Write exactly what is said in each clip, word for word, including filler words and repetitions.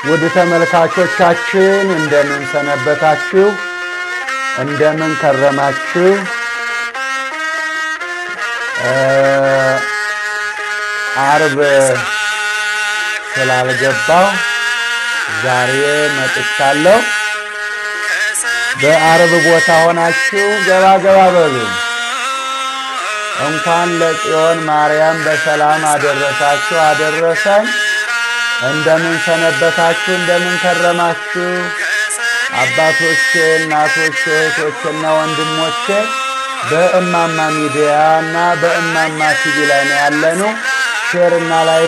ወደ ተመልካቾቻችን እንደምን ሰነበታችሁ እንደምን ከረማችሁ አርብ ስላልገባው ዛሬ መጥቻለሁ በአርብ ቦታ ሆናችሁ ገባ ገባ በሉ እንኳን ለጽዮን ማርያም በሰላም አደረሳችሁ አደረሰን እንደምን ሰነበታችሁ እንደምን ከረማችሁ አባቶች እናቶች እህቶችና ወንድሞች በእማማ ሚዲያና በእማማ ቲቪ ላይ ያለነው ሼርና ላይ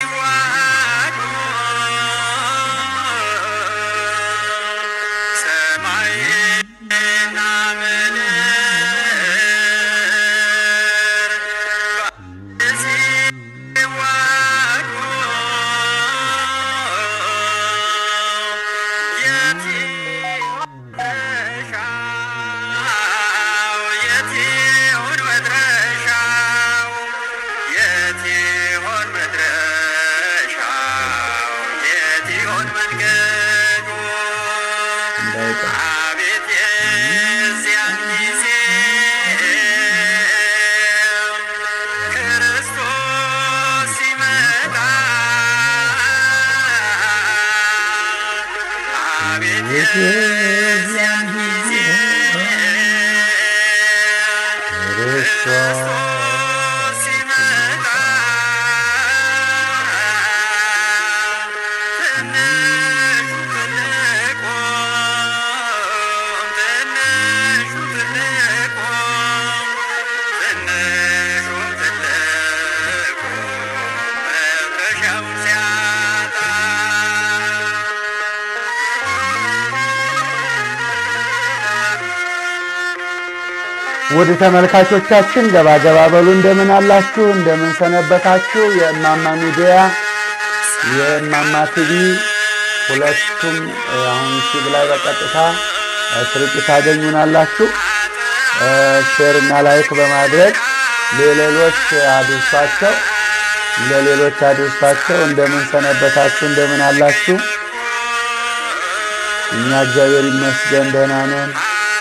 ወደ ተመልካቾቻችን ገባ ገባ በሉ እንደምን አላችሁ እንደምን ሰነበታችሁ የእማማ ሚዲያ የእማማ ቲቪ ሁለቱም አሁን ቲቪ ላይ በቀጥታ ስርጭት ታገኙናላችሁ ሼርና ላይክ በማድረግ ለሌሎች አድርሷቸው ለሌሎች አድርሷቸው እንደምን ሰነበታችሁ እንደምን አላችሁ እኛ እግዚአብሔር ይመስገን ደህና ነን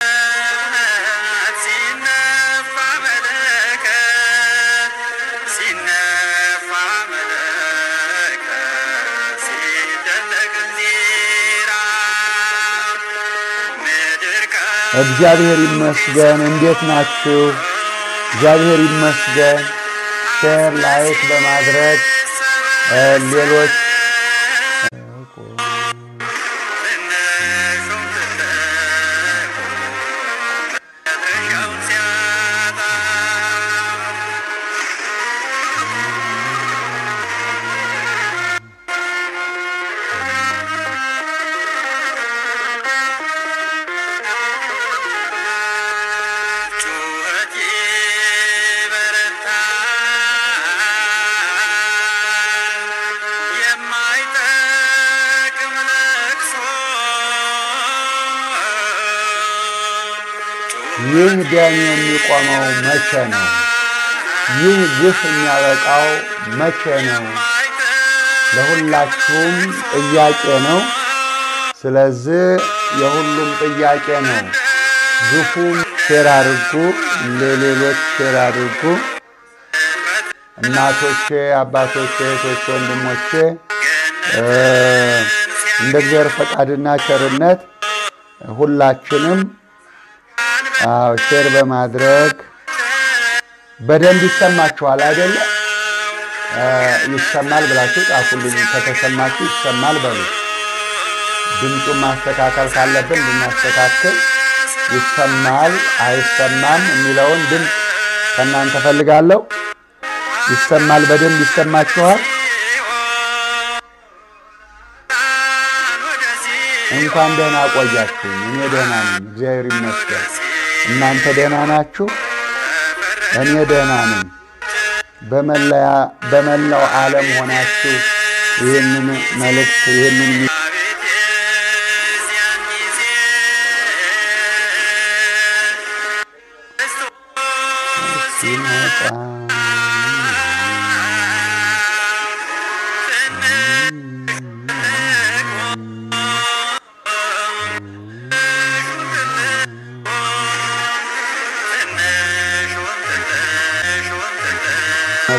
እግዚአብሔር ይመስገን እንዴት ናችሁ እግዚአብሔር ይመስገን ሼር ላይክ በማድረግ ሌሎች ይህ ደም የሚቆመው መቼ ነው ይህ ግፍ የሚያበቃው መቼ ነው ለሁላችሁም ጥያቄ ነው ስለዚህ የሁሉም ጥያቄ ነው ግፉም ሼር አድርጉ ለሌሎች ሼር አድርጉ እናቶቼ አባቶቼ እህቶቼ ወንድሞቼ እንደ እግዚአብሔር ፈቃድና ቸርነት ሁላችንም አው ሼር በማድረግ በደንብ ይሰማችኋል አይደል ይሰማል ብላችሁ ጻፉልኝ ከተሰማችሁ ይሰማል በሉ ድምፁን ማስተካከል ካለብን እናስተካክል ይሰማል አይሰማም የሚለውን ድምፅ ከናንተ ፈልጋለሁ ይሰማል በደንብ ይሰማችኋል እንኳን ደህና ቆያችሁ እኔ ደህና ነኝ እግዚአብሔር ይመስገን እናንተ ደህና ናችሁ እኔ ደህና ነኝ በመለያ በመላው ዓለም ሆናችሁ ይሄንን መልእክት ይሄንን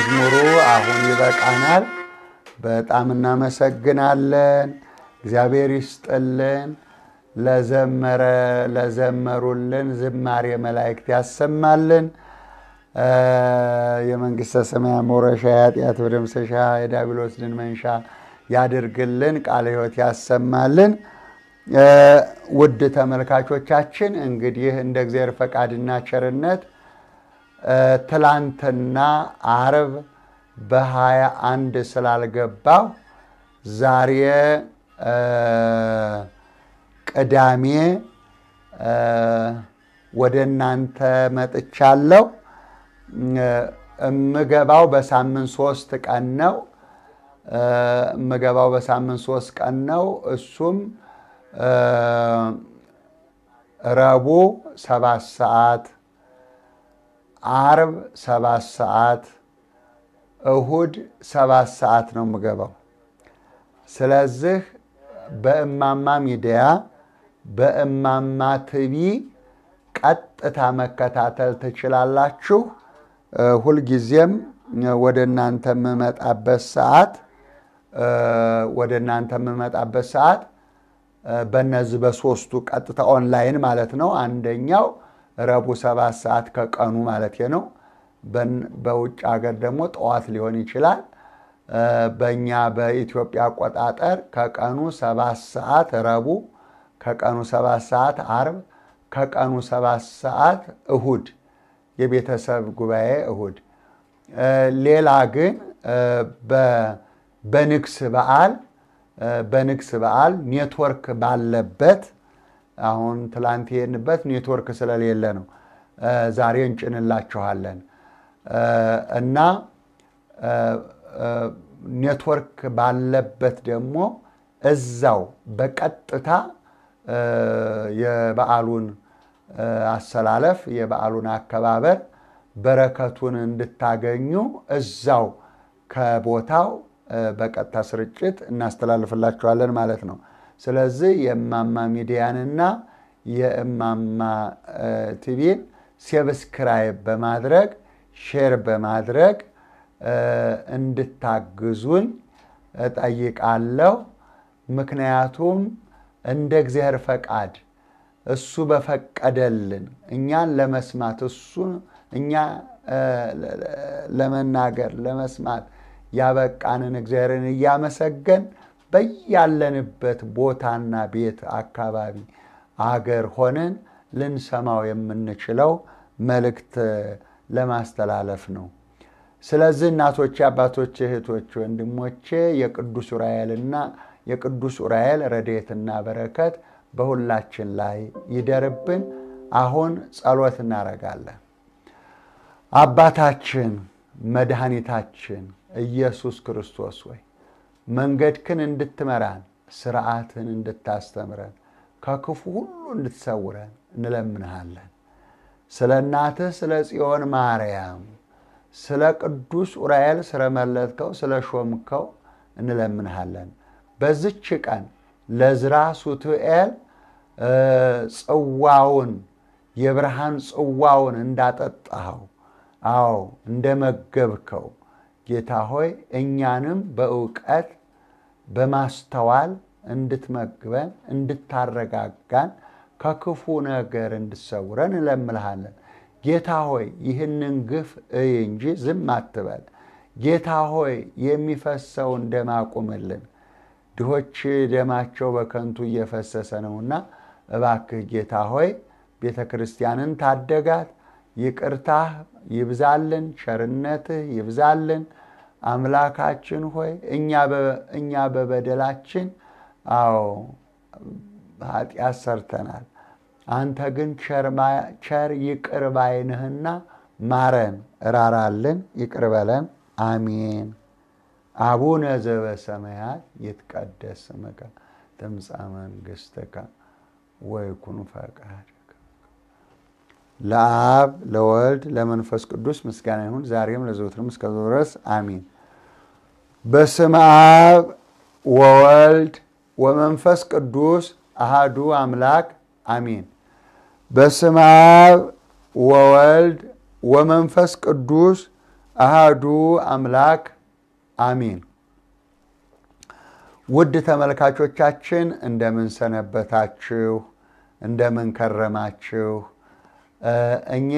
መዝሙሩ አሁን ይበቃናል። በጣም እናመሰግናለን። እግዚአብሔር ይስጥልን። ለዘመረ ለዘመሩልን ዝማሬ መላእክት ያሰማልን። የመንግስተ ሰማያት መውረሻ የኃጢአት መደምሰሻ የዲያብሎስ ድል መንሻ ያድርግልን። ቃለ ሕይወት ያሰማልን። ውድ ተመልካቾቻችን እንግዲህ እንደ እግዚአብሔር ፈቃድና ቸርነት ትላንትና ዓርብ በሃያ አንድ ስላልገባው ዛሬ ቅዳሜ ወደ እናንተ መጥቻለሁ። እምገባው በሳምንት ሶስት ቀን ነው። እምገባው በሳምንት ሶስት ቀን ነው። እሱም ረቡዕ ሰባት ሰዓት፣ ዓርብ ሰባት ሰዓት፣ እሁድ ሰባት ሰዓት ነው የምገባው። ስለዚህ በእማማ ሚዲያ በእማማ ቲቪ ቀጥታ መከታተል ትችላላችሁ። ሁልጊዜም ወደ እናንተ የምመጣበት ሰዓት ወደ እናንተ የምመጣበት ሰዓት በእነዚህ በሶስቱ ቀጥታ ኦንላይን ማለት ነው። አንደኛው ረቡዕ ሰባት ሰዓት ከቀኑ ማለት ነው። በውጭ ሀገር ደግሞ ጠዋት ሊሆን ይችላል። በእኛ በኢትዮጵያ አቆጣጠር ከቀኑ ሰባት ሰዓት ረቡዕ፣ ከቀኑ ሰባት ሰዓት ዓርብ፣ ከቀኑ ሰባት ሰዓት እሁድ የቤተሰብ ጉባኤ እሁድ። ሌላ ግን በንግስ በዓል በንግስ በዓል ኔትወርክ ባለበት አሁን ትላንት የሄድንበት ኔትወርክ ስለሌለ ነው። ዛሬ እንጭንላችኋለን እና ኔትወርክ ባለበት ደግሞ እዛው በቀጥታ የበዓሉን አሰላለፍ የበዓሉን አከባበር በረከቱን እንድታገኙ እዛው ከቦታው በቀጥታ ስርጭት እናስተላልፍላችኋለን ማለት ነው። ስለዚህ የእማማ ሚዲያንና የእማማ ቲቪን ሰብስክራይብ በማድረግ ሼር በማድረግ እንድታግዙኝ እጠይቃለሁ። ምክንያቱም እንደ እግዚአብሔር ፈቃድ እሱ በፈቀደልን እኛን ለመስማት እሱ እኛ ለመናገር ለመስማት ያበቃንን እግዚአብሔርን እያመሰገን በያለንበት ቦታና ቤት አካባቢ አገር ሆነን ልንሰማው የምንችለው መልእክት ለማስተላለፍ ነው። ስለዚህ እናቶቼ፣ አባቶቼ፣ እህቶቼ፣ ወንድሞቼ የቅዱስ ዑራኤልና የቅዱስ ዑራኤል ረድኤትና በረከት በሁላችን ላይ ይደርብን። አሁን ጸሎት እናደርጋለን። አባታችን መድኃኒታችን ኢየሱስ ክርስቶስ ሆይ መንገድክን እንድትመራን ሥርዓትን እንድታስተምረን ከክፉ ሁሉ እንድትሰውረን እንለምንሃለን። ስለ እናትህ ስለ ጽዮን ማርያም ስለ ቅዱስ ዑራኤል ስለመለጥከው ስለ ሾምከው እንለምንሃለን። በዚች ቀን ለዕዝራ ሱቱኤል ጽዋውን የብርሃን ጽዋውን እንዳጠጣኸው አዎ እንደመገብከው ጌታ ሆይ እኛንም በእውቀት በማስተዋል እንድትመግበን እንድታረጋጋን ከክፉ ነገር እንድትሰውረን እንለምንሃለን። ጌታ ሆይ ይህንን ግፍ እይ እንጂ ዝም አትበል። ጌታ ሆይ የሚፈሰውን ደም አቁምልን። ድሆች ደማቸው በከንቱ እየፈሰሰ ነውና እባክህ ጌታ ሆይ ቤተ ክርስቲያንን ታደጋት። ይቅርታህ ይብዛልን፣ ቸርነትህ ይብዛልን። አምላካችን ሆይ እኛ በእኛ በበደላችን አዎ ኃጢአት ሰርተናል። አንተ ግን ቸር ይቅር ባይ ነህና ማረን፣ እራራልን፣ ይቅር በለን። አሜን። አቡነ ዘበሰማያት ይትቀደስ ስምከ ትምጻእ መንግሥትከ ወይኩን ፈቃድከ። ለአብ ለወልድ ለመንፈስ ቅዱስ ምስጋና ይሁን ዛሬም ለዘወትርም እስከ ድረስ አሜን። በስመ አብ ወወልድ ወመንፈስ ቅዱስ አሐዱ አምላክ አሜን። በስመ አብ ወወልድ ወመንፈስ ቅዱስ አሃዱ አምላክ አሜን። ውድ ተመልካቾቻችን እንደምን ሰነበታችሁ? እንደምን ከረማችሁ? እኔ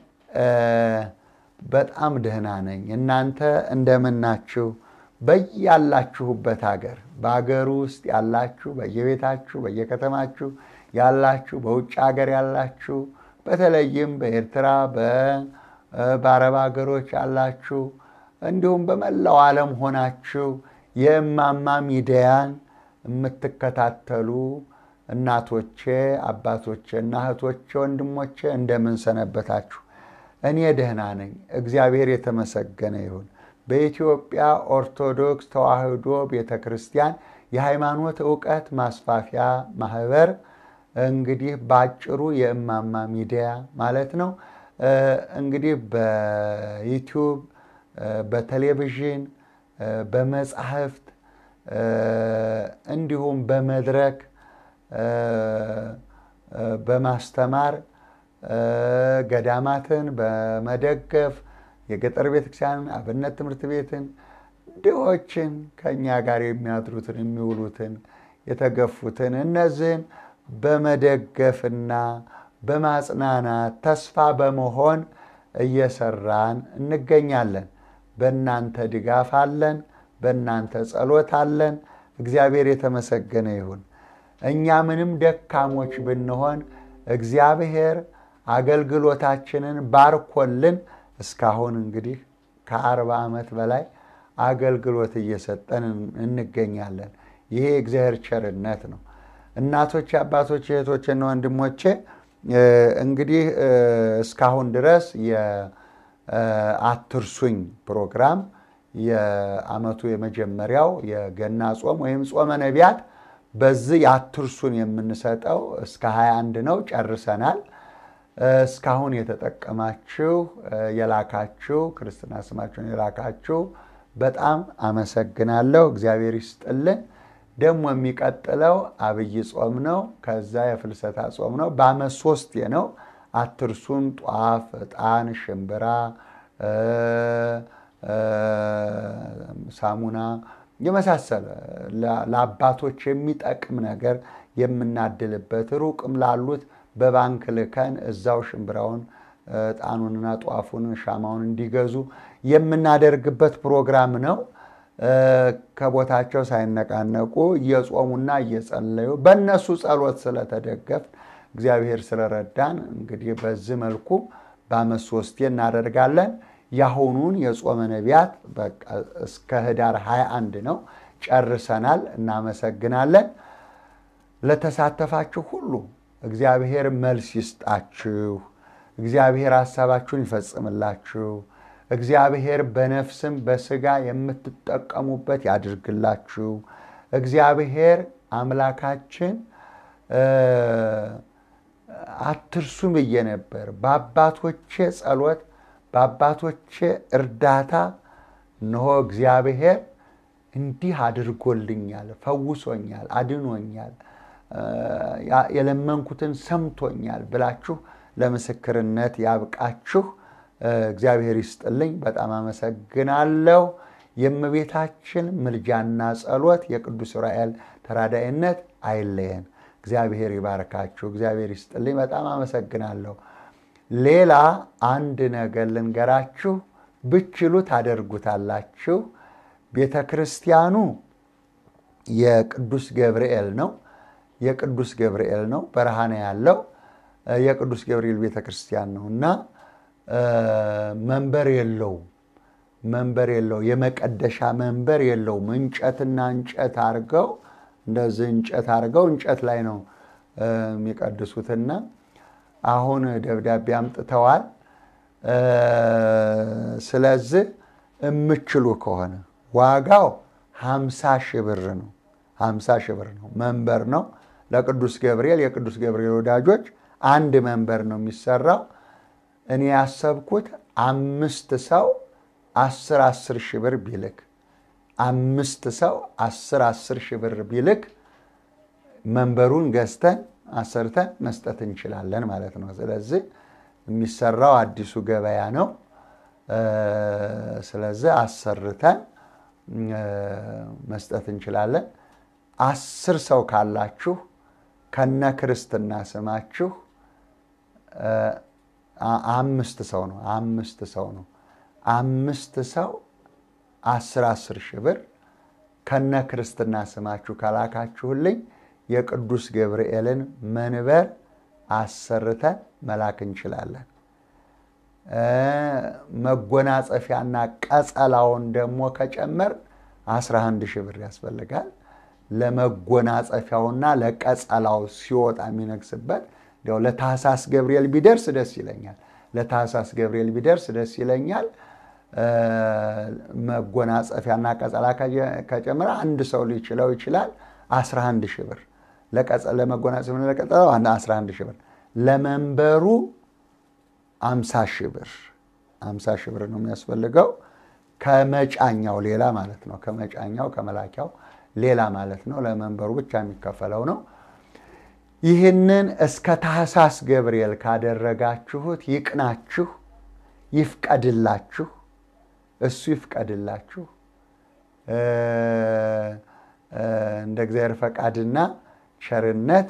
በጣም ደህና ነኝ። እናንተ እንደምን ናችሁ? በያላችሁበት ሀገር በአገር ውስጥ ያላችሁ፣ በየቤታችሁ በየከተማችሁ ያላችሁ፣ በውጭ ሀገር ያላችሁ፣ በተለይም በኤርትራ በአረብ ሀገሮች ያላችሁ፣ እንዲሁም በመላው ዓለም ሆናችሁ የእማማ ሚዲያን የምትከታተሉ እናቶቼ፣ አባቶቼ እና እህቶቼ፣ ወንድሞቼ እንደምን ሰነበታችሁ? እኔ ደህና ነኝ። እግዚአብሔር የተመሰገነ ይሁን። በኢትዮጵያ ኦርቶዶክስ ተዋሕዶ ቤተክርስቲያን የሃይማኖት ዕውቀት ማስፋፊያ ማህበር እንግዲህ ባጭሩ የእማማ ሚዲያ ማለት ነው። እንግዲህ በዩቲዩብ፣ በቴሌቪዥን፣ በመጽሐፍት እንዲሁም በመድረክ በማስተማር ገዳማትን በመደገፍ የገጠር ቤተክርስቲያን አብነት ትምህርት ቤትን ድሆችን ከኛ ጋር የሚያድሩትን የሚውሉትን የተገፉትን እነዚህን በመደገፍና በማጽናናት ተስፋ በመሆን እየሰራን እንገኛለን። በእናንተ ድጋፍ አለን፣ በእናንተ ጸሎት አለን። እግዚአብሔር የተመሰገነ ይሁን። እኛ ምንም ደካሞች ብንሆን እግዚአብሔር አገልግሎታችንን ባርኮልን እስካሁን እንግዲህ ከአርባ ዓመት በላይ አገልግሎት እየሰጠን እንገኛለን። ይሄ እግዚአብሔር ቸርነት ነው። እናቶች፣ አባቶች፣ እህቶችና ወንድሞቼ እንግዲህ እስካሁን ድረስ የአትርሱኝ ፕሮግራም የዓመቱ የመጀመሪያው የገና ጾም ወይም ጾመ ነቢያት በዚህ የአትርሱን የምንሰጠው እስከ ሃያ አንድ ነው። ጨርሰናል። እስካሁን የተጠቀማችሁ የላካችሁ ክርስትና ስማችሁን የላካችሁ በጣም አመሰግናለሁ። እግዚአብሔር ይስጥልን። ደግሞ የሚቀጥለው አብይ ጾም ነው። ከዛ የፍልሰታ ጾም ነው። በዓመት ሶስት ነው። አትርሱን ጧፍ፣ ዕጣን፣ ሽምብራ፣ ሳሙና የመሳሰለ ለአባቶች የሚጠቅም ነገር የምናድልበት ሩቅም ላሉት በባንክ ልከን እዛው ሽምብራውን ዕጣኑንና ጧፉን ሻማውን እንዲገዙ የምናደርግበት ፕሮግራም ነው። ከቦታቸው ሳይነቃነቁ እየጾሙና እየጸለዩ በእነሱ ጸሎት ስለተደገፍ እግዚአብሔር ስለረዳን እንግዲህ በዚህ መልኩ በዓመት ሶስቴ እናደርጋለን። ያሁኑን የጾመ ነቢያት በቃ እስከ ህዳር ሃያ አንድ ነው። ጨርሰናል። እናመሰግናለን። ለተሳተፋችሁ ሁሉ እግዚአብሔር መልስ ይስጣችሁ። እግዚአብሔር ሐሳባችሁን ይፈጽምላችሁ። እግዚአብሔር በነፍስም በስጋ የምትጠቀሙበት ያድርግላችሁ። እግዚአብሔር አምላካችን አትርሱም እየነበር በአባቶቼ ጸሎት በአባቶቼ እርዳታ ነው እግዚአብሔር እንዲህ አድርጎልኛል፣ ፈውሶኛል፣ አድኖኛል፣ የለመንኩትን ሰምቶኛል ብላችሁ ለምስክርነት ያብቃችሁ። እግዚአብሔር ይስጥልኝ። በጣም አመሰግናለሁ። የእመቤታችን ምልጃና ጸሎት የቅዱስ ዑራኤል ተራዳኢነት አይለየን። እግዚአብሔር ይባርካችሁ። እግዚአብሔር ይስጥልኝ። በጣም አመሰግናለሁ። ሌላ አንድ ነገር ልንገራችሁ፣ ብችሉ ታደርጉታላችሁ። ቤተክርስቲያኑ የቅዱስ ገብርኤል ነው። የቅዱስ ገብርኤል ነው። በረሃነ ያለው የቅዱስ ገብርኤል ቤተክርስቲያን ነውና መንበር የለው መንበር የለው የመቀደሻ መንበር የለው። እንጨትና እንጨት አርገው እንደዚህ እንጨት አርገው እንጨት ላይ ነው የሚቀድሱትና አሁን ደብዳቤ አምጥተዋል። ስለዚህ እምችሉ ከሆነ ዋጋው ሃምሳ ሺህ ብር ነው። ሃምሳ ሺህ ብር ነው። መንበር ነው ለቅዱስ ገብርኤል። የቅዱስ ገብርኤል ወዳጆች አንድ መንበር ነው የሚሰራው። እኔ ያሰብኩት አምስት ሰው አስር አስር ሺህ ብር ቢልክ አምስት ሰው አስር አስር ሺህ ብር ቢልክ መንበሩን ገዝተን አሰርተን መስጠት እንችላለን ማለት ነው። ስለዚህ የሚሰራው አዲሱ ገበያ ነው። ስለዚህ አሰርተን መስጠት እንችላለን። አስር ሰው ካላችሁ ከነ ክርስትና ስማችሁ አምስት ሰው ነው አምስት ሰው ነው አምስት ሰው አስር አስር ሺህ ብር ከነ ክርስትና ስማችሁ ካላካችሁልኝ የቅዱስ ገብርኤልን መንበር አሰርተን መላክ እንችላለን። መጎናጸፊያና ቀጸላውን ደግሞ ከጨመር አስራ አንድ ሺህ ብር ያስፈልጋል። ለመጎናጸፊያውና ለቀጸላው ሲወጣ የሚነግስበት ደው ለታህሳስ ገብርኤል ቢደርስ ደስ ይለኛል ለታህሳስ ገብርኤል ቢደርስ ደስ ይለኛል። መጎናጸፊያና ቀጸላ ከጨመረ አንድ ሰው ሊችለው ይችላል አስራ አንድ ሺህ ብር ለቀጸላ ለመጎናጸፊያና ለቀጸላው አስራ አንድ ሺህ ብር ለመንበሩ አምሳ ሺህ ብር አምሳ ሺህ ብር ነው የሚያስፈልገው ከመጫኛው ሌላ ማለት ነው ከመጫኛው ከመላኪያው ሌላ ማለት ነው ለመንበሩ ብቻ የሚከፈለው ነው። ይህንን እስከ ታህሳስ ገብርኤል ካደረጋችሁት ይቅናችሁ ይፍቀድላችሁ እሱ ይፍቀድላችሁ እንደ እግዚአብሔር ፈቃድና ቸርነት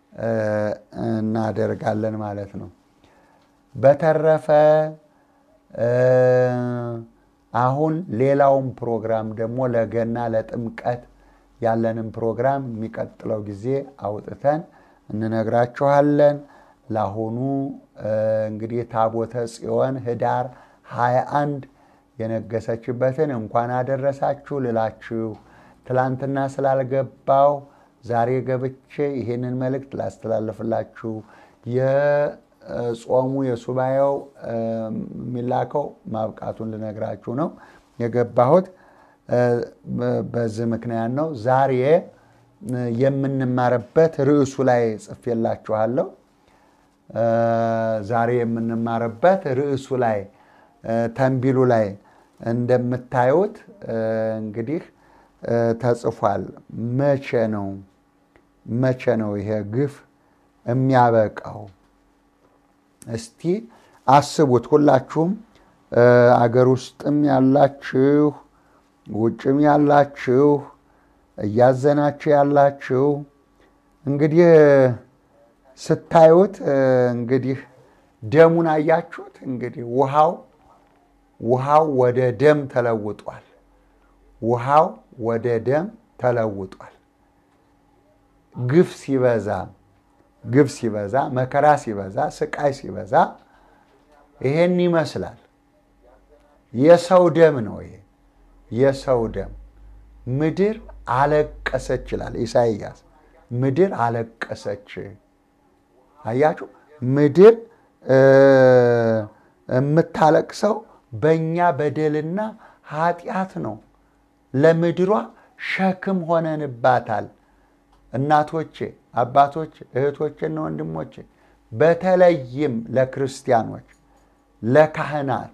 እናደርጋለን ማለት ነው። በተረፈ አሁን ሌላውን ፕሮግራም ደግሞ ለገና ለጥምቀት ያለንን ፕሮግራም የሚቀጥለው ጊዜ አውጥተን እንነግራችኋለን። ለአሁኑ እንግዲህ ታቦተ ጽዮን ህዳር ሃያ አንድ የነገሰችበትን እንኳን አደረሳችሁ ልላችሁ ትላንትና ስላልገባው ዛሬ ገብቼ ይሄንን መልእክት ላስተላልፍላችሁ የጾሙ የሱባኤው ሚላከው ማብቃቱን ልነግራችሁ ነው የገባሁት። በዚህ ምክንያት ነው ዛሬ የምንማርበት ርዕሱ ላይ ጽፌላችኋለሁ። ዛሬ የምንማርበት ርዕሱ ላይ ተንቢሉ ላይ እንደምታዩት እንግዲህ ተጽፏል። መቼ ነው መቼ ነው ይሄ ግፍ የሚያበቃው? እስቲ አስቡት ሁላችሁም አገር ውስጥም ያላችሁ ውጭም ያላችሁ እያዘናችሁ ያላችሁ እንግዲህ ስታዩት እንግዲህ ደሙን አያችሁት እንግዲህ ውሃው ውሃው ወደ ደም ተለውጧል ውሃው ወደ ደም ተለውጧል። ግፍ ሲበዛ ግፍ ሲበዛ መከራ ሲበዛ ስቃይ ሲበዛ ይሄን ይመስላል። የሰው ደም ነው ይሄ የሰው ደም። ምድር አለቀሰች ይላል ኢሳይያስ። ምድር አለቀሰች። አያችሁ ምድር የምታለቅሰው በእኛ በደልና ኃጢአት ነው። ለምድሯ ሸክም ሆነንባታል። እናቶቼ አባቶቼ እህቶቼና ወንድሞቼ በተለይም ለክርስቲያኖች ለካህናት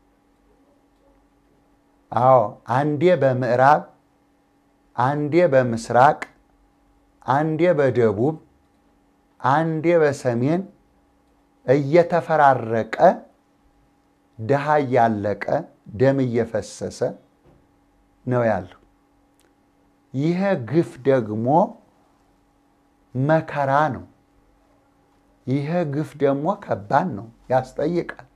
አዎ አንዴ በምዕራብ አንዴ በምስራቅ አንዴ በደቡብ አንዴ በሰሜን እየተፈራረቀ ደሃ ያለቀ ደም እየፈሰሰ ነው ያለው። ይሄ ግፍ ደግሞ መከራ ነው። ይሄ ግፍ ደግሞ ከባድ ነው ያስጠይቃል።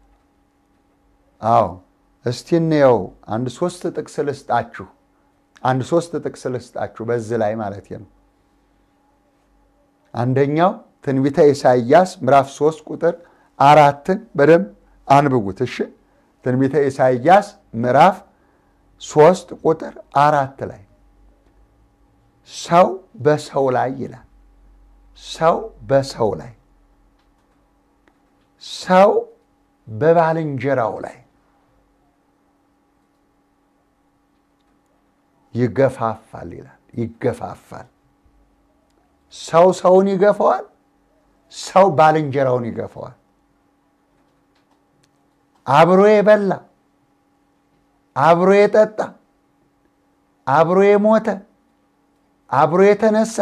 አዎ እስቲ እንየው አንድ ሶስት ጥቅስ ልስጣችሁ አንድ ሶስት ጥቅስ ልስጣችሁ በዚህ ላይ ማለት ነው። አንደኛው ትንቢተ ኢሳይያስ ምዕራፍ ሶስት ቁጥር አራትን በደም አንብቡት እሺ። ትንቢተ ኢሳይያስ ምዕራፍ ሶስት ቁጥር አራት ላይ ሰው በሰው ላይ ይላል። ሰው በሰው ላይ ሰው በባልንጀራው ላይ ይገፋፋል ይላል። ይገፋፋል። ሰው ሰውን ይገፋዋል። ሰው ባልንጀራውን ይገፋዋል። አብሮ የበላ አብሮ የጠጣ አብሮ የሞተ አብሮ የተነሳ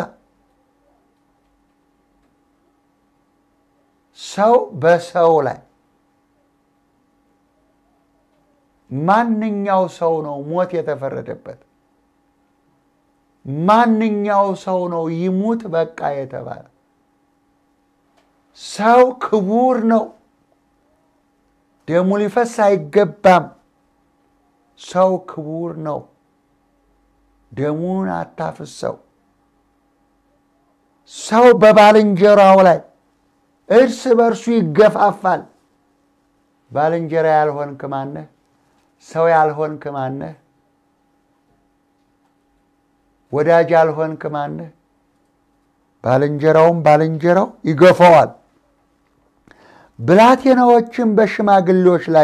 ሰው በሰው ላይ ማንኛው ሰው ነው ሞት የተፈረደበት? ማንኛው ሰው ነው ይሙት በቃ የተባለ? ሰው ክቡር ነው፣ ደሙ ሊፈስ አይገባም። ሰው ክቡር ነው፣ ደሙን አታፍሰው። ሰው በባልንጀራው ላይ እርስ በርሱ ይገፋፋል። ባልንጀራ ያልሆንክ ማነህ? ሰው ያልሆንክ ማነህ? ወዳጅ ያልሆንክ ማነህ? ባልንጀራውም ባልንጀራው ይገፋዋል። ብላቴናዎችም በሽማግሌዎች ላይ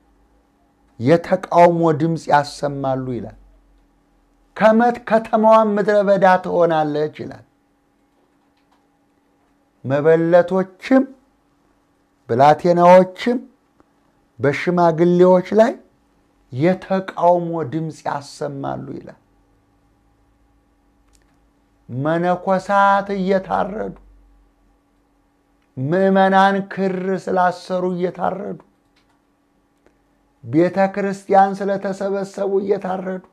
የተቃውሞ ድምጽ ያሰማሉ ይላል። ከመት ከተማዋን ምድረ በዳ ትሆናለች ይላል። መበለቶችም ብላቴናዎችም በሽማግሌዎች ላይ የተቃውሞ ድምጽ ያሰማሉ ይላል። መነኮሳት እየታረዱ ምዕመናን ክር ስላሰሩ እየታረዱ ቤተ ክርስቲያን ስለተሰበሰቡ እየታረዱ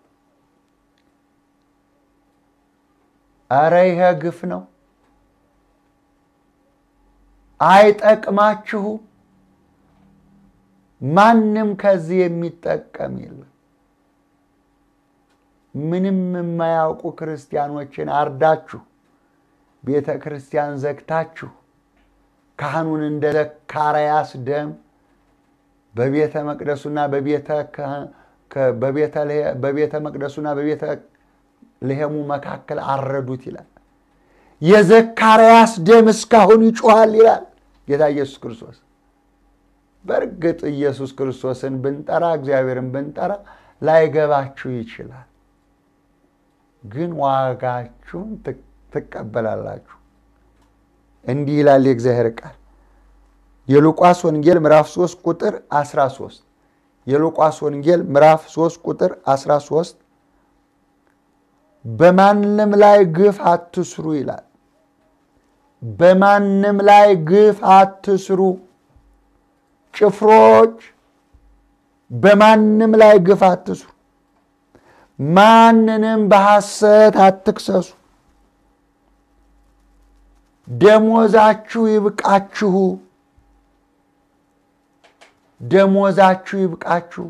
አረ ይሄ ግፍ ነው። አይጠቅማችሁ። ማንም ከዚህ የሚጠቀም የለም። ምንም የማያውቁ ክርስቲያኖችን አርዳችሁ ቤተ ክርስቲያን ዘግታችሁ ካህኑን እንደ ዘካርያስ ደም በቤተ መቅደሱና በቤተ በቤተ በቤተ መቅደሱና በቤተ ለሄሙ መካከል አረዱት ይላል። የዘካርያስ ደም እስካሁን ይጮሃል ይላል ጌታ ኢየሱስ ክርስቶስ። በርግጥ ኢየሱስ ክርስቶስን ብንጠራ እግዚአብሔርን ብንጠራ ላይገባችሁ ይችላል፣ ግን ዋጋችሁን ትቀበላላችሁ። እንዲህ ይላል የእግዚአብሔር ቃል የሉቃስ ወንጌል ምዕራፍ ሶስት ቁጥር አስራ ሶስት የሉቃስ ወንጌል ምዕራፍ ሶስት ቁጥር አስራ ሶስት በማንም ላይ ግፍ አትስሩ ይላል። በማንም ላይ ግፍ አትስሩ። ጭፍሮች በማንም ላይ ግፍ አትስሩ። ማንንም በሐሰት አትክሰሱ። ደሞዛችሁ ይብቃችሁ። ደሞዛችሁ ይብቃችሁ።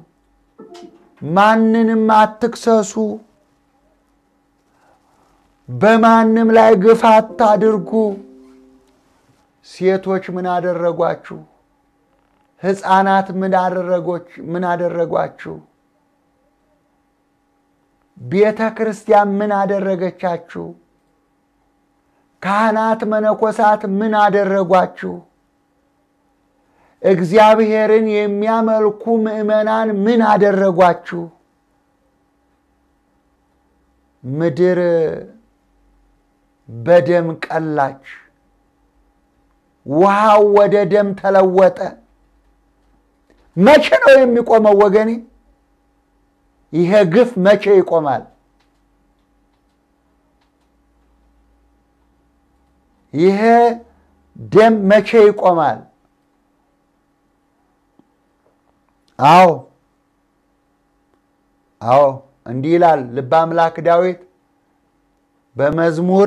ማንንም አትክሰሱ። በማንም ላይ ግፍ አታድርጉ። ሴቶች ምን አደረጓችሁ? ሕፃናት ምን አደረጎች ምን አደረጓችሁ? ቤተ ክርስቲያን ምን አደረገቻችሁ? ካህናት መነኮሳት ምን አደረጓችሁ? እግዚአብሔርን የሚያመልኩ ምእመናን ምን አደረጓችሁ? ምድር በደም ቀላች፣ ውሃው ወደ ደም ተለወጠ። መቼ ነው የሚቆመው ወገኔ? ይሄ ግፍ መቼ ይቆማል? ይሄ ደም መቼ ይቆማል? አዎ አዎ እንዲህ ይላል ልበ አምላክ ዳዊት በመዝሙር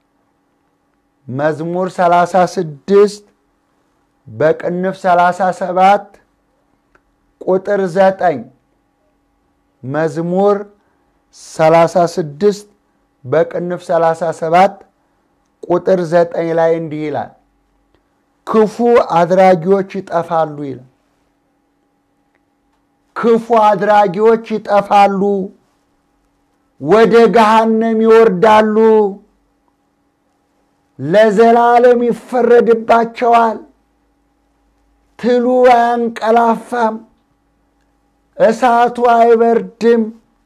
መዝሙር ሰላሳ ስድስት በቅንፍ ሰላሳ ሰባት ቁጥር ዘጠኝ መዝሙር ሰላሳ ስድስት በቅንፍ ሰላሳ ሰባት ቁጥር ዘጠኝ ላይ እንዲህ ይላል ክፉ አድራጊዎች ይጠፋሉ ይላል። ክፉ አድራጊዎች ይጠፋሉ፣ ወደ ገሃነም ይወርዳሉ፣ ለዘላለም ይፈረድባቸዋል። ትሉ አያንቀላፋም፣ እሳቱ አይበርድም፣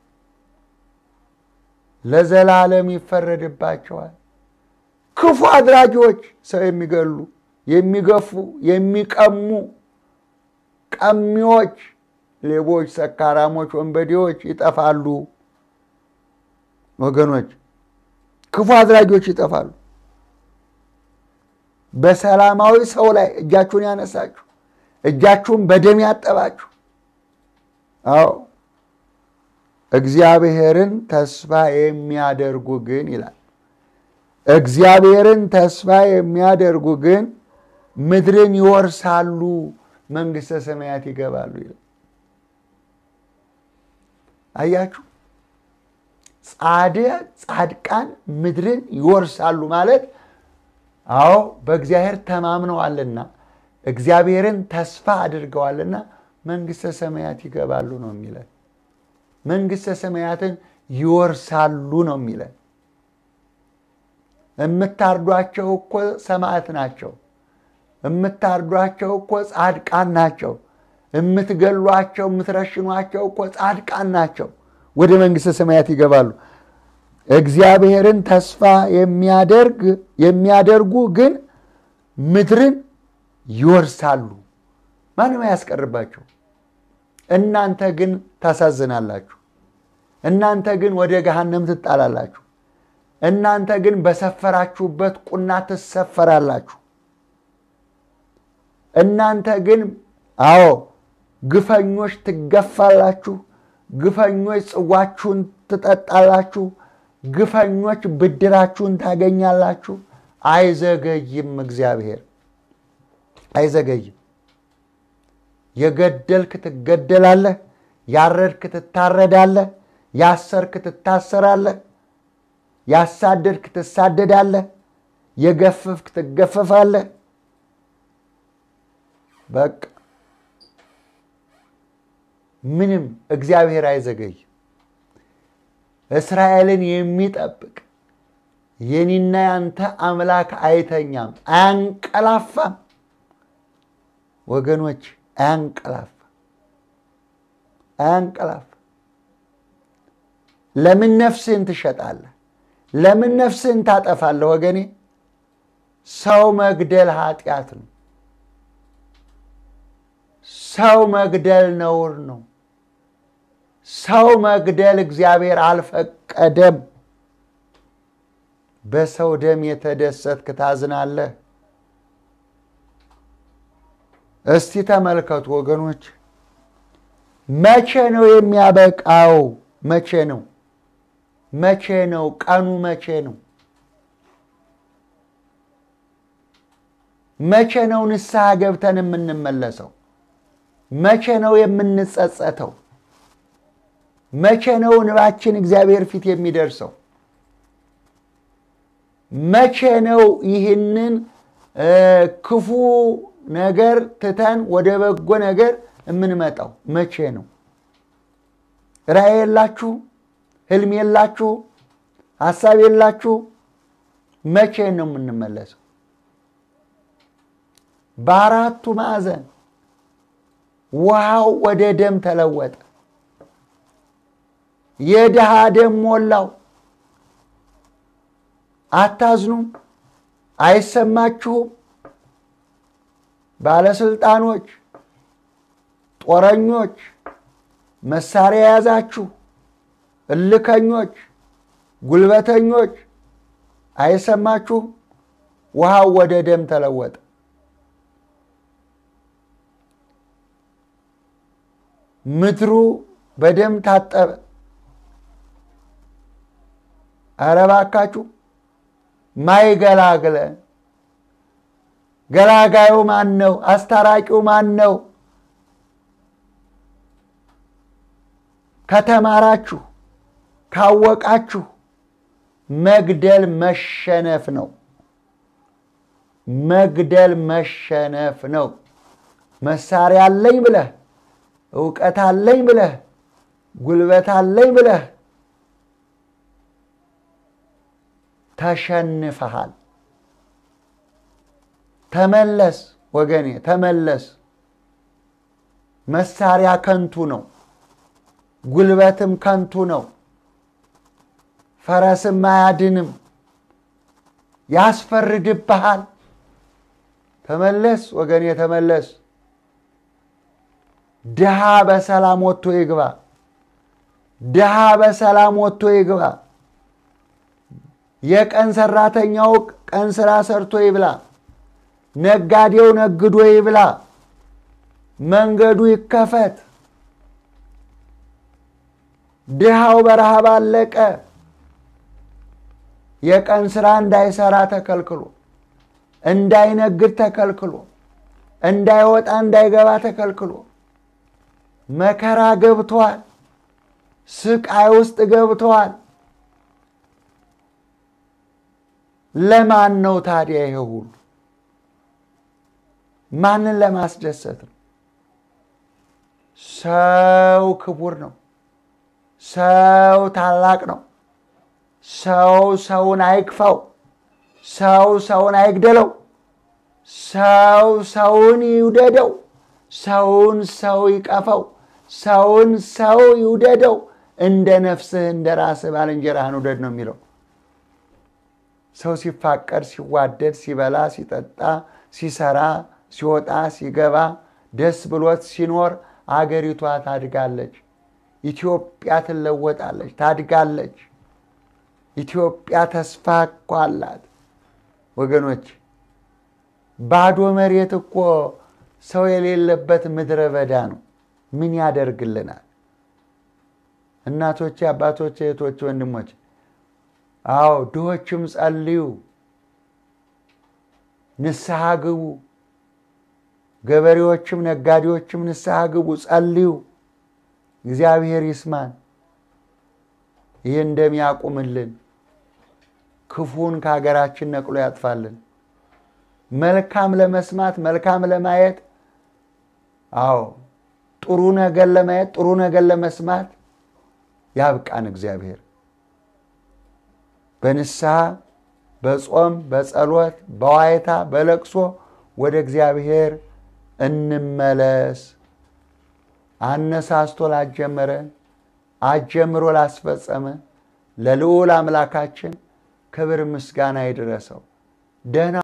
ለዘላለም ይፈረድባቸዋል። ክፉ አድራጊዎች ሰው የሚገሉ፣ የሚገፉ፣ የሚቀሙ ቀሚዎች፣ ሌቦች፣ ሰካራሞች፣ ወንበዴዎች ይጠፋሉ። ወገኖች ክፉ አድራጊዎች ይጠፋሉ። በሰላማዊ ሰው ላይ እጃችሁን ያነሳችሁ፣ እጃችሁን በደም ያጠባችሁ፣ አዎ እግዚአብሔርን ተስፋ የሚያደርጉ ግን ይላል እግዚአብሔርን ተስፋ የሚያደርጉ ግን ምድርን ይወርሳሉ መንግሥተ ሰማያት ይገባሉ ይላል አያችሁ ጻድቅ ጻድቃን ምድርን ይወርሳሉ ማለት አዎ በእግዚአብሔር ተማምነዋልና እግዚአብሔርን ተስፋ አድርገዋልና መንግሥተ ሰማያት ይገባሉ ነው የሚለው መንግሥተ ሰማያትን ይወርሳሉ ነው የሚለው እምታርዷቸው እኮ ሰማዕት ናቸው እምታርዷቸው እኮ ጻድቃን ናቸው እምትገሏቸው እምትረሽኗቸው እኮ ጻድቃን ናቸው ወደ መንግሥተ ሰማያት ይገባሉ እግዚአብሔርን ተስፋ የሚያደርግ የሚያደርጉ ግን ምድርን ይወርሳሉ ማንም ያስቀርባቸው እናንተ ግን ታሳዝናላችሁ እናንተ ግን ወደ ገሃነም ትጣላላችሁ እናንተ ግን በሰፈራችሁበት ቁና ትሰፈራላችሁ እናንተ ግን አዎ ግፈኞች ትገፋላችሁ ግፈኞች ጽዋችሁን ትጠጣላችሁ ግፈኞች ብድራችሁን ታገኛላችሁ አይዘገይም እግዚአብሔር አይዘገይም የገደልክ ትገደላለህ ያረድክ ትታረዳለህ ያሰርክ ትታሰራለህ ያሳደድክ ትሳደዳለህ የገፈፍክ ትገፈፋለህ በቃ ምንም እግዚአብሔር አይዘገይ እስራኤልን የሚጠብቅ የኔና ያንተ አምላክ አይተኛም አንቀላፋም ወገኖች አንቀላፋ አንቀላፋ ለምን ነፍስህን ትሸጣለህ ለምን ነፍስህን ታጠፋለህ ወገኔ ሰው መግደል ኃጢአት ነው ሰው መግደል ነውር ነው ሰው መግደል እግዚአብሔር አልፈቀደም በሰው ደም የተደሰትክ ታዝናለህ እስቲ ተመልከቱ ወገኖች መቼ ነው የሚያበቃው መቼ ነው መቼ ነው ቀኑ መቼ ነው መቼ ነው ንስሐ ገብተን የምንመለሰው መቼ ነው የምንጸጸተው መቼ ነው እንባችን እግዚአብሔር ፊት የሚደርሰው መቼ ነው ይህንን ክፉ ነገር ትተን ወደ በጎ ነገር የምንመጣው መቼ ነው ራእይ የላችሁ ህልም የላችሁ ሐሳብ የላችሁ መቼ ነው የምንመለሰው በአራቱ ማዕዘን ውሃው ወደ ደም ተለወጠ የድሃ ደም ሞላው አታዝኑም አይሰማችሁም ባለስልጣኖች ጦረኞች መሳሪያ ያዛችሁ እልከኞች ጉልበተኞች አይሰማችሁም ውሃው ወደ ደም ተለወጠ ምድሩ በደም ታጠበ አረባካችሁ ማይገላግለ ገላጋዩ ማን ነው አስታራቂው ማን ነው ከተማራችሁ ካወቃችሁ መግደል መሸነፍ ነው መግደል መሸነፍ ነው መሳሪያ አለኝ ብለህ ዕውቀት አለኝ ብለህ ጉልበት አለኝ ብለህ ተሸንፈሃል ተመለስ ወገኔ ተመለስ መሳሪያ ከንቱ ነው ጉልበትም ከንቱ ነው ፈረስም አያድንም ያስፈርድብሃል ተመለስ ወገኔ ተመለስ ድሃ በሰላም ወጥቶ ይግባ ድሃ በሰላም ወጥቶ ይግባ የቀን ሰራተኛው ቀን ስራ ሰርቶ ይብላ ነጋዴው ነግዶ ይብላ መንገዱ ይከፈት ድሃው በረሃብ አለቀ። የቀን ስራ እንዳይሰራ ተከልክሎ እንዳይነግድ ተከልክሎ እንዳይወጣ እንዳይገባ ተከልክሎ መከራ ገብቷል። ስቃይ ውስጥ ገብቷል። ለማን ነው ታዲያ ይሄ ሁሉ? ማንን ለማስደሰት ነው? ሰው ክቡር ነው። ሰው ታላቅ ነው። ሰው ሰውን አይክፋው። ሰው ሰውን አይግደለው። ሰው ሰውን ይውደደው። ሰውን ሰው ይቀፈው። ሰውን ሰው ይውደደው። እንደ ነፍስህ እንደ ራስህ ባልንጀራህን ውደድ ነው የሚለው። ሰው ሲፋቀር ሲዋደድ ሲበላ ሲጠጣ ሲሰራ ሲወጣ ሲገባ ደስ ብሎት ሲኖር አገሪቷ ታድጋለች። ኢትዮጵያ ትለወጣለች፣ ታድጋለች። ኢትዮጵያ ተስፋ እኮ አላት ወገኖች። ባዶ መሬት እኮ ሰው የሌለበት ምድረ በዳ ነው። ምን ያደርግልናል? እናቶቼ፣ አባቶቼ፣ እህቶቼ፣ ወንድሞቼ፣ አዎ ድሆችም ጸልዩ፣ ንስሐ ግቡ። ገበሬዎችም ነጋዴዎችም ንስሐ ግቡ፣ ጸልዩ። እግዚአብሔር ይስማን። ይህ እንደሚያቁምልን ክፉን ከሀገራችን ነቅሎ ያጥፋልን። መልካም ለመስማት መልካም ለማየት አዎ ጥሩ ነገር ለማየት ጥሩ ነገር ለመስማት ያብቃን እግዚአብሔር። በንስሐ በጾም በጸሎት በዋይታ በለቅሶ ወደ እግዚአብሔር እንመለስ። አነሳስቶ ላጀመረን አጀምሮ ላስፈጸመ ለልዑል አምላካችን ክብር ምስጋና ይድረሰው። ደህና